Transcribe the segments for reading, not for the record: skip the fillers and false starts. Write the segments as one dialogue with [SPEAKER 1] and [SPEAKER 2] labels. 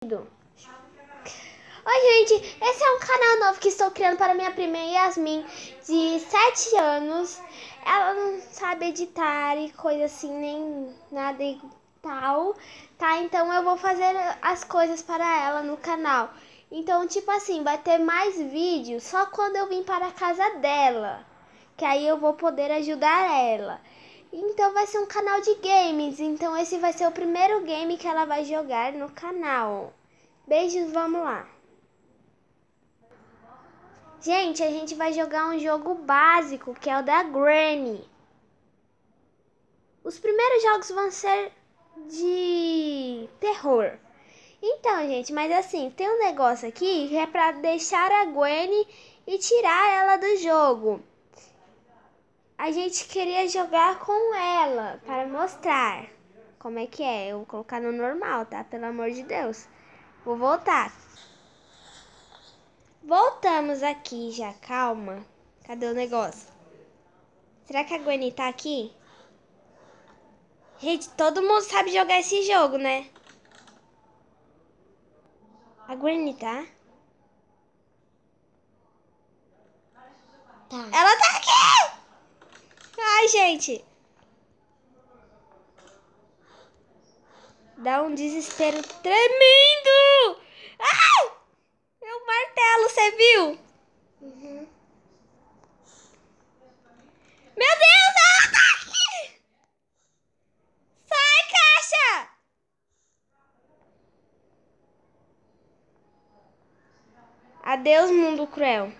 [SPEAKER 1] Oi, gente, esse é um canal novo que estou criando para minha prima Yasmin, de 7 anos. Ela não sabe editar e coisa assim, nem nada e tal, tá? Então eu vou fazer as coisas para ela no canal. Então, tipo assim, vai ter mais vídeos só quando eu vim para a casa dela, que aí eu vou poder ajudar ela. Então vai ser um canal de games, então esse vai ser o primeiro game que ela vai jogar no canal. Beijos, vamos lá. Gente, a gente vai jogar um jogo básico, que é o da Granny. Os primeiros jogos vão ser de terror. Então, gente, mas assim, tem um negócio aqui que é pra deixar a Granny e tirar ela do jogo. A gente queria jogar com ela, para mostrar como é que é. Eu vou colocar no normal, tá? Pelo amor de Deus. Vou voltar. Voltamos aqui já, calma. Cadê o negócio? Será que a Gwenny tá aqui? Gente, todo mundo sabe jogar esse jogo, né? A Gwenny tá?
[SPEAKER 2] Tá.
[SPEAKER 1] Ela tá aqui! Ai, gente. Dá um desespero tremendo! Ai! É um martelo, você viu?
[SPEAKER 2] Uhum.
[SPEAKER 1] Meu Deus, ela tá aqui! Sai, caixa! Adeus, mundo cruel.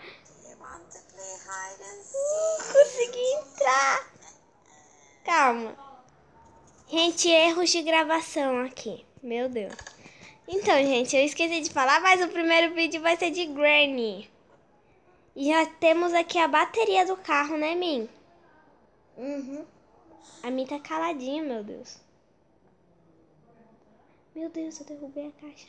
[SPEAKER 1] Consegui entrar. Calma. Gente, erros de gravação aqui. Meu Deus. Então, gente, eu esqueci de falar, mas o primeiro vídeo vai ser de Granny. E já temos aqui a bateria do carro, né, Min?
[SPEAKER 2] Uhum.
[SPEAKER 1] A Min tá caladinha, meu Deus. Meu Deus, eu derrubei a caixa.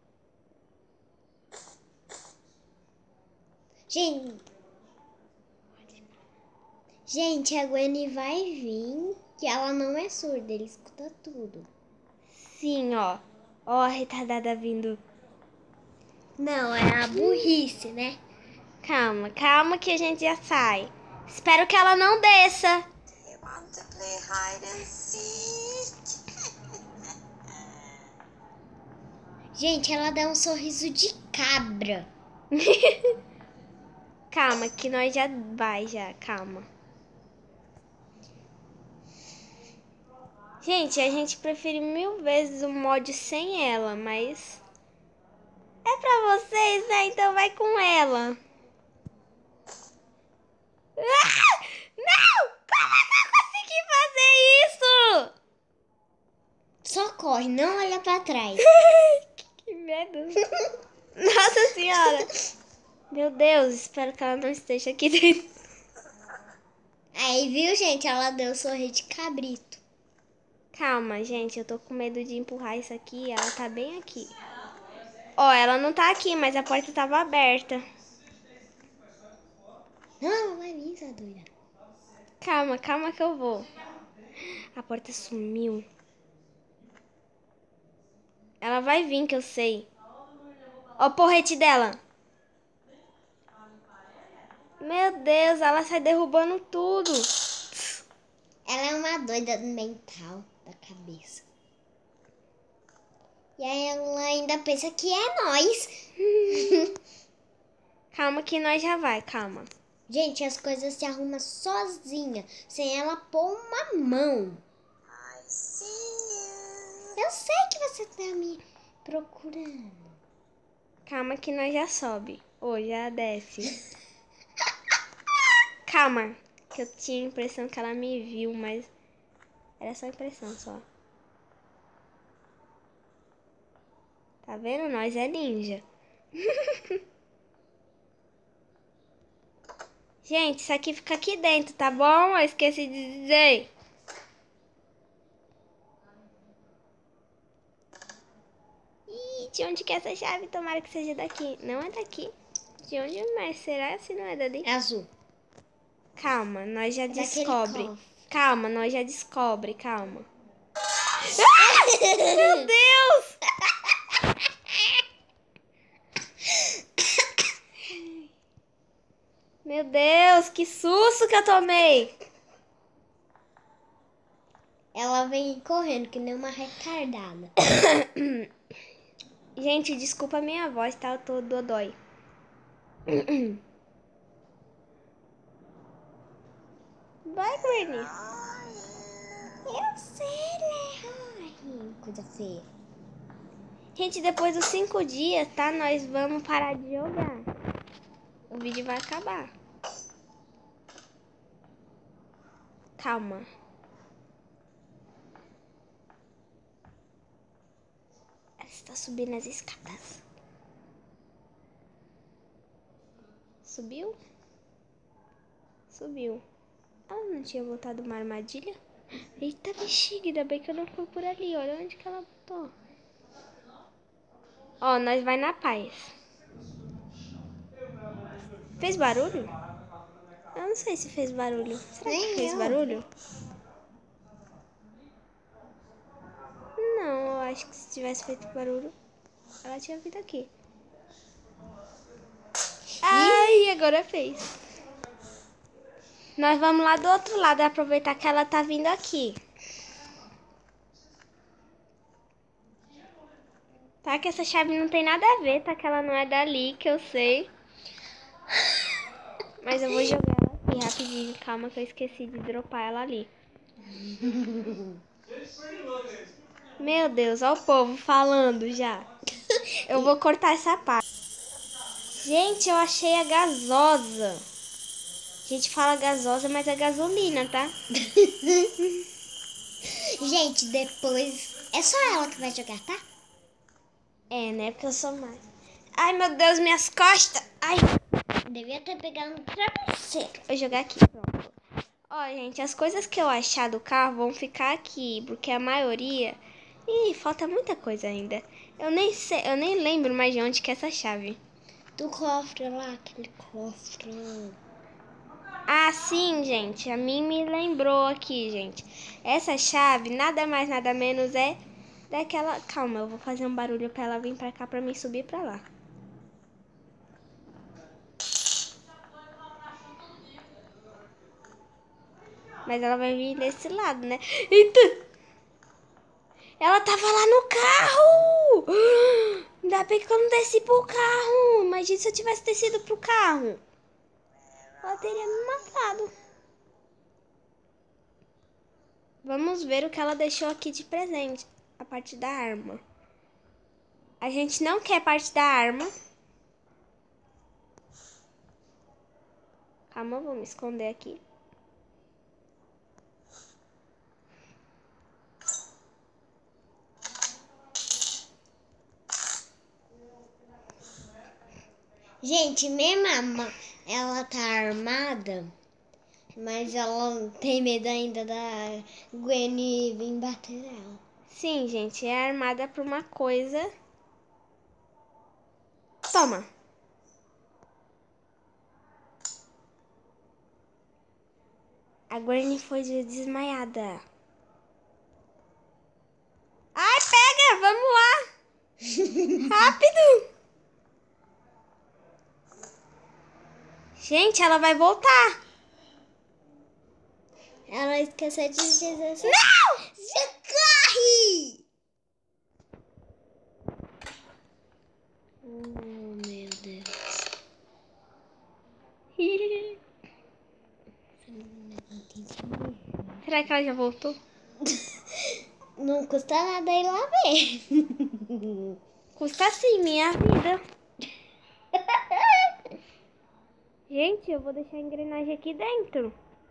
[SPEAKER 2] Gente, a Gwenny vai vir, que ela não é surda, ele escuta tudo.
[SPEAKER 1] Sim, ó. Ó a retardada vindo.
[SPEAKER 2] Não, é a burrice, né?
[SPEAKER 1] Calma, calma que a gente já sai. Espero que ela não desça.
[SPEAKER 2] Gente, ela dá um sorriso de cabra.
[SPEAKER 1] Calma, que nós já vai já, calma. Gente, a gente prefere 1000 vezes o mod sem ela, mas é pra vocês, né? Então vai com ela. Ah! Não! Como é que eu consegui fazer isso?
[SPEAKER 2] Só corre, não olha pra trás.
[SPEAKER 1] Que medo. Nossa senhora. Meu Deus, espero que ela não esteja aqui dentro.
[SPEAKER 2] Aí, viu, gente? Ela deu um sorriso de cabrito.
[SPEAKER 1] Calma, gente, eu tô com medo de empurrar isso aqui. Ela tá bem aqui. Ó, ela não tá aqui, mas a porta tava aberta.
[SPEAKER 2] Não, ela vai vir, essa doida.
[SPEAKER 1] Calma, calma que eu vou. A porta sumiu. Ela vai vir, que eu sei. Ó o porrete dela. Meu Deus, ela sai derrubando tudo.
[SPEAKER 2] Ela é uma doida mental da cabeça. E aí ela ainda pensa que é nós.
[SPEAKER 1] Calma que nós já vai, calma.
[SPEAKER 2] Gente, as coisas se arrumam sozinha, sem ela pôr uma mão. Eu sei que você tá me procurando.
[SPEAKER 1] Calma que nós já sobe. Ou já desce. Calma, que eu tinha a impressão que ela me viu, mas era só impressão só. Tá vendo? Nós é ninja. Gente, isso aqui fica aqui dentro, tá bom? Eu esqueci de dizer. Ih, de onde que é essa chave? Tomara que seja daqui. Não é daqui. De onde mais será se não é dali?
[SPEAKER 2] É azul.
[SPEAKER 1] Calma, nós já
[SPEAKER 2] Daquele
[SPEAKER 1] descobre.
[SPEAKER 2] cofre.
[SPEAKER 1] Calma, nós já descobre, calma. Ah! Meu Deus! que susto que eu tomei.
[SPEAKER 2] Ela vem correndo que nem uma retardada.
[SPEAKER 1] Gente, desculpa a minha voz, tá? Eu tô dodói. Vai, Granny.
[SPEAKER 2] Eu sei, né? Ai, coisa feia.
[SPEAKER 1] Gente, depois dos 5 dias, tá? Nós vamos parar de jogar. O vídeo vai acabar. Calma. Ela está subindo as escadas. Subiu? Subiu. Ela não tinha botado uma armadilha? Eita, bexiga, ainda bem que eu não fui por ali. Olha onde que ela botou. Ó, nós vai na paz. Fez barulho? Eu não sei se fez barulho. Será que fez barulho? Não, eu acho que se tivesse feito barulho, ela tinha vindo aqui. Ai, agora fez. Nós vamos lá do outro lado, aproveitar que ela tá vindo aqui. Tá, que essa chave não tem nada a ver, tá? Que ela não é dali, que eu sei. Mas eu vou jogar ela aqui rapidinho. Calma que eu esqueci de dropar ela ali. Meu Deus, ó o povo falando já. Eu vou cortar essa parte. Gente, eu achei a gasosa. A gente fala gasosa, mas é gasolina, tá?
[SPEAKER 2] Gente, depois é só ela que vai jogar, tá?
[SPEAKER 1] É, né? Porque eu sou mais. Ai, meu Deus, minhas costas. Ai.
[SPEAKER 2] Devia ter pegado no travesseiro.
[SPEAKER 1] Vou jogar aqui, pronto. Ó, gente, as coisas que eu achar do carro vão ficar aqui, porque a maioria... Ih, falta muita coisa ainda. Eu nem sei, eu nem lembro mais de onde que é essa chave.
[SPEAKER 2] Do cofre lá, aquele cofre.
[SPEAKER 1] Ah, sim, gente. A mim me lembrou aqui, gente. Essa chave, nada mais, nada menos é daquela... Calma, eu vou fazer um barulho pra ela vir pra cá pra mim subir pra lá. Mas ela vai vir desse lado, né? Eita! Ela tava lá no carro! Ainda bem que eu não desci pro carro. Imagina se eu tivesse descido pro carro. Ela teria me matado. Vamos ver o que ela deixou aqui de presente. A parte da arma. A gente não quer parte da arma. Calma, vou me esconder aqui.
[SPEAKER 2] Gente, mesmo ela tá armada, mas ela tem medo ainda da Gwen vir bater nela.
[SPEAKER 1] Sim, gente, é armada por uma coisa. Toma. A Gwen foi desmaiada. Ai, pega! Vamos lá! Rápido! Gente, ela vai voltar.
[SPEAKER 2] Ela esqueceu de dizer assim.
[SPEAKER 1] Não!
[SPEAKER 2] Você corre! Oh, meu Deus.
[SPEAKER 1] Será que ela já voltou?
[SPEAKER 2] Não custa nada ir lá ver.
[SPEAKER 1] Custa sim, minha vida. Gente, eu vou deixar a engrenagem aqui dentro.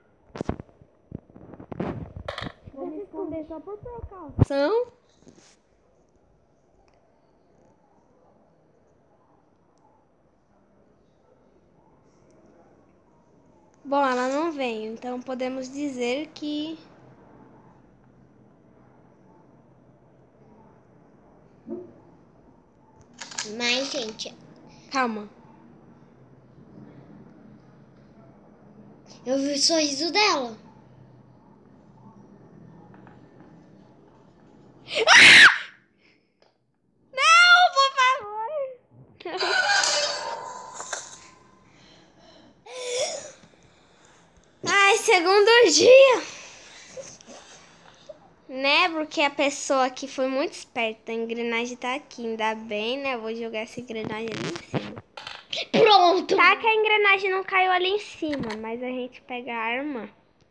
[SPEAKER 1] Vou me esconder só por precaução. Bom, ela não veio, então podemos dizer que...
[SPEAKER 2] Mas, gente,
[SPEAKER 1] Calma.
[SPEAKER 2] eu vi o sorriso dela.
[SPEAKER 1] Não, por favor. segundo dia. Né? Porque a pessoa aqui foi muito esperta. A engrenagem tá aqui. Ainda bem, né? Eu vou jogar essa engrenagem ali em cima.
[SPEAKER 2] Pronto!
[SPEAKER 1] Tá que a engrenagem não caiu ali em cima. Mas a gente pega a arma.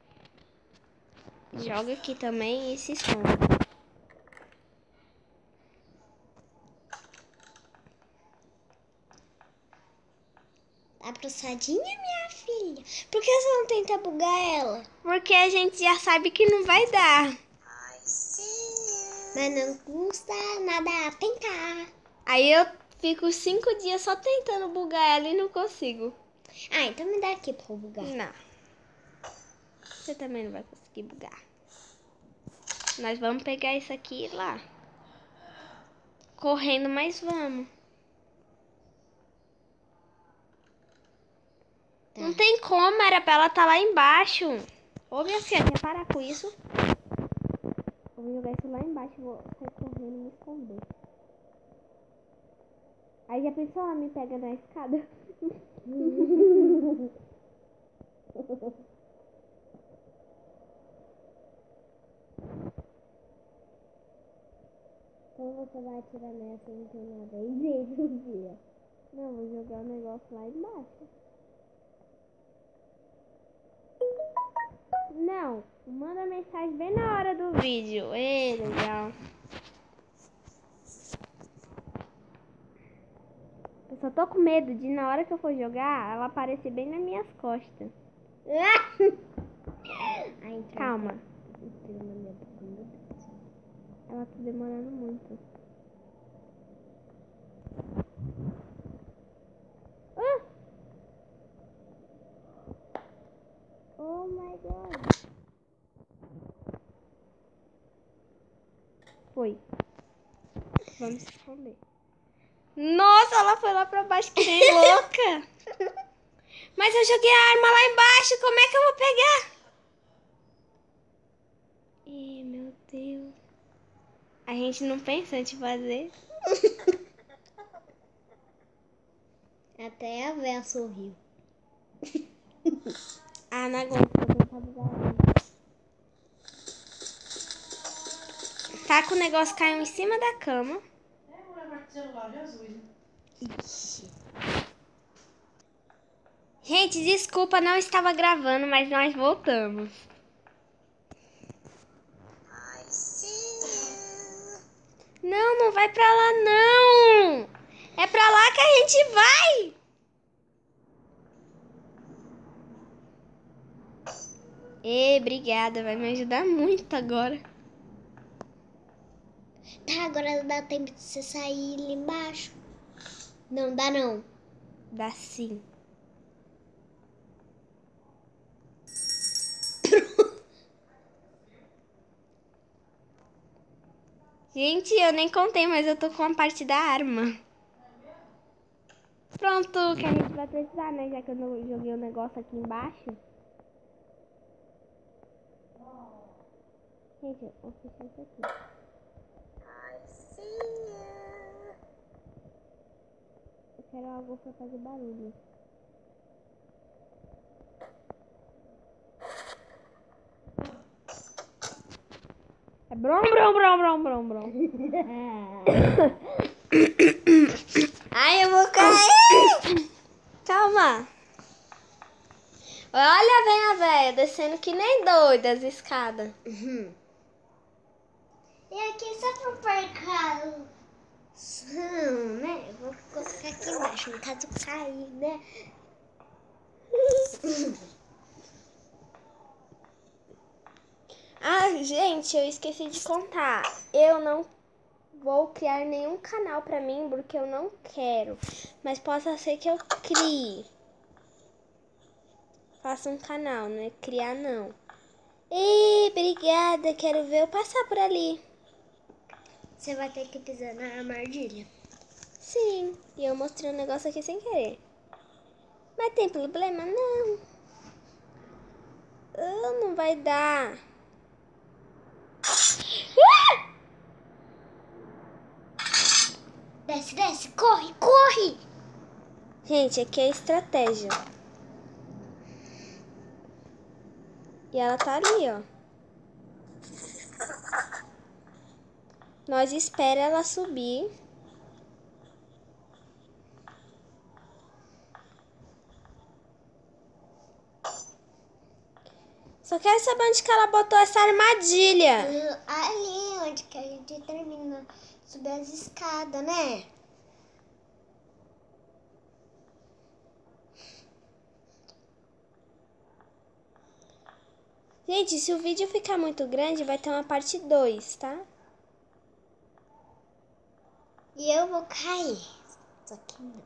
[SPEAKER 1] Joga aqui também e se esconde.
[SPEAKER 2] Abraçadinha, minha filha. Por que você não tenta bugar ela?
[SPEAKER 1] Porque a gente já sabe que não vai dar.
[SPEAKER 2] Mas não custa nada tentar.
[SPEAKER 1] Aí eu fico 5 dias só tentando bugar ela e não consigo.
[SPEAKER 2] Ah, então me dá aqui pra eu bugar.
[SPEAKER 1] Não. Você também não vai conseguir bugar. Nós vamos pegar isso aqui lá. Correndo, mas vamos.
[SPEAKER 2] Tá.
[SPEAKER 1] Não tem como, era pra ela estar lá embaixo. Ô, minha filha, quer parar com isso? Eu vou jogar isso lá embaixo e vou sair correndo e me esconder. Aí já pensou, ela me pega na escada?
[SPEAKER 2] Então você vai atirar nessa e não tem nada aí dentro, filha.
[SPEAKER 1] Não, vou jogar o negócio lá embaixo. Não, manda mensagem bem na hora do vídeo. Ê, legal. Eu só tô com medo de na hora que eu for jogar, ela aparecer bem nas minhas costas.
[SPEAKER 2] Ai,
[SPEAKER 1] Calma.
[SPEAKER 2] entrou na minha boca, meu Deus.
[SPEAKER 1] Ela tá demorando muito. Oh my god. Foi. Vamos se esconder. Nossa, ela foi lá pra baixo que nem louca. Mas eu joguei a arma lá embaixo. Como é que eu vou pegar? Ih, meu Deus. A gente não pensa antes de fazer.
[SPEAKER 2] Até a véia sorriu.
[SPEAKER 1] Ah, não aguento. Vou tentar bugar ela. Tá com o negócio caiu em cima da cama. Gente, desculpa, não estava gravando, mas nós voltamos. Não, não vai pra lá, não. É pra lá que a gente vai. Ê, obrigada, vai me ajudar muito agora.
[SPEAKER 2] Tá, agora dá tempo de você sair ali embaixo. Não dá não.
[SPEAKER 1] Dá sim. Gente, eu nem contei, mas eu tô com a parte da arma. Pronto, que a gente vai precisar, né? Já que eu não joguei o negócio aqui embaixo. Gente, eu vou fechar isso aqui. Eu quero algo pra fazer barulho. É brom, brom, brom, brom, brom, brom.
[SPEAKER 2] Ai, eu vou cair!
[SPEAKER 1] Calma. Olha, vem a véia descendo que nem doida as escadas.
[SPEAKER 2] Uhum. E aqui só pra precaução, né? Eu vou colocar aqui embaixo, no caso cair, né?
[SPEAKER 1] Ah, gente, eu esqueci de contar. Eu não vou criar nenhum canal pra mim porque eu não quero. Mas possa ser que eu crie. Faça um canal, não é criar não. Ih, obrigada, quero ver eu passar por ali.
[SPEAKER 2] Você vai ter que pisar na armadilha.
[SPEAKER 1] Sim, e eu mostrei um negócio aqui sem querer. Mas tem problema? Não. Ah, não vai dar.
[SPEAKER 2] Desce, desce, corre, corre!
[SPEAKER 1] Gente, aqui é estratégia. E ela tá ali, ó. Nós espera ela subir. Só quero saber onde que ela botou essa armadilha.
[SPEAKER 2] Ali, onde que a gente termina. Subir as escadas, né?
[SPEAKER 1] Gente, se o vídeo ficar muito grande, vai ter uma parte 2, tá?
[SPEAKER 2] E eu vou cair. Só que não.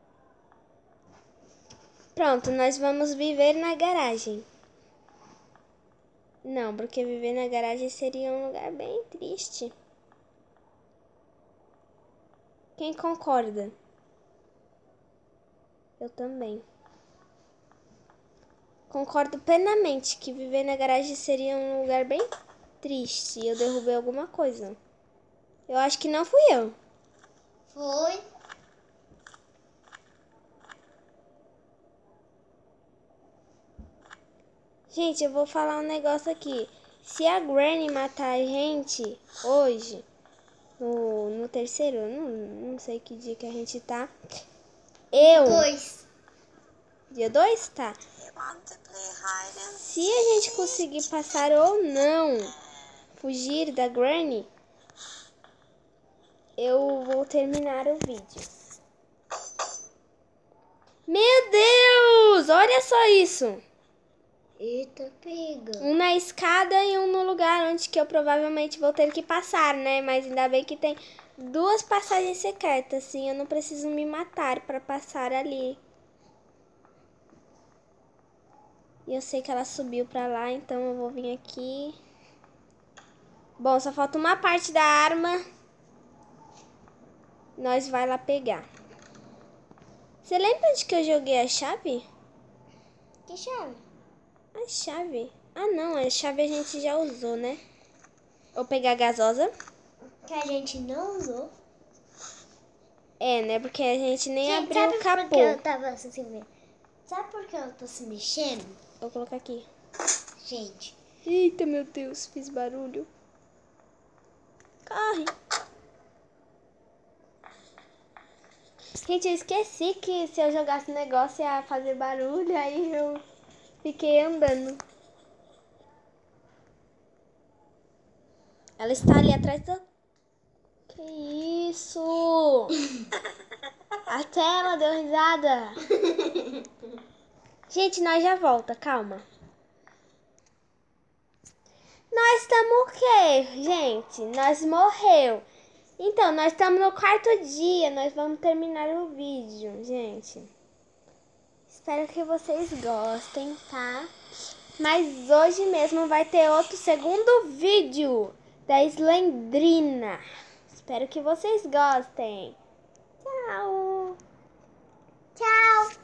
[SPEAKER 1] Pronto, nós vamos viver na garagem. Não, porque viver na garagem seria um lugar bem triste. Quem concorda? Eu também. Concordo plenamente que viver na garagem seria um lugar bem triste. Eu derrubei alguma coisa. Eu acho que não fui eu.
[SPEAKER 2] Foi.
[SPEAKER 1] Gente, eu vou falar um negócio aqui. Se a Granny matar a gente hoje, no terceiro, não sei que dia que a gente tá. Dia 2? Tá. Se a gente conseguir passar ou não, fugir da Granny, eu vou terminar o vídeo. Meu Deus! Olha só isso!
[SPEAKER 2] Eita, pega.
[SPEAKER 1] Um na escada e um no lugar onde que eu provavelmente vou ter que passar, né? Mas ainda bem que tem 2 passagens secretas, assim, eu não preciso me matar pra passar ali. E eu sei que ela subiu pra lá, então eu vou vir aqui. Bom, só falta uma parte da arma. Nós vai lá pegar. Você lembra de que eu joguei a chave?
[SPEAKER 2] Que chave?
[SPEAKER 1] A chave? Ah, não, a chave a gente já usou, né? Vou pegar a gasosa.
[SPEAKER 2] Que a gente não usou.
[SPEAKER 1] É, né? Porque a gente nem
[SPEAKER 2] Gente,
[SPEAKER 1] abriu
[SPEAKER 2] sabe
[SPEAKER 1] o capô.
[SPEAKER 2] por que eu tava assim? Sabe por que eu tô se mexendo?
[SPEAKER 1] Vou colocar aqui.
[SPEAKER 2] Gente.
[SPEAKER 1] Eita, meu Deus, fiz barulho. Corre. Gente, eu esqueci que se eu jogasse negócio ia fazer barulho, aí eu fiquei andando. Ela está ali atrás da... Que isso? Até ela deu risada. Gente, nós já volta, calma. Nós estamos o quê, gente? Nós morreu. Então, nós estamos no 4º dia. Nós vamos terminar o vídeo, gente. Espero que vocês gostem, tá? Mas hoje mesmo vai ter outro segundo vídeo da Slendrina. Espero que vocês gostem. Tchau.
[SPEAKER 2] Tchau.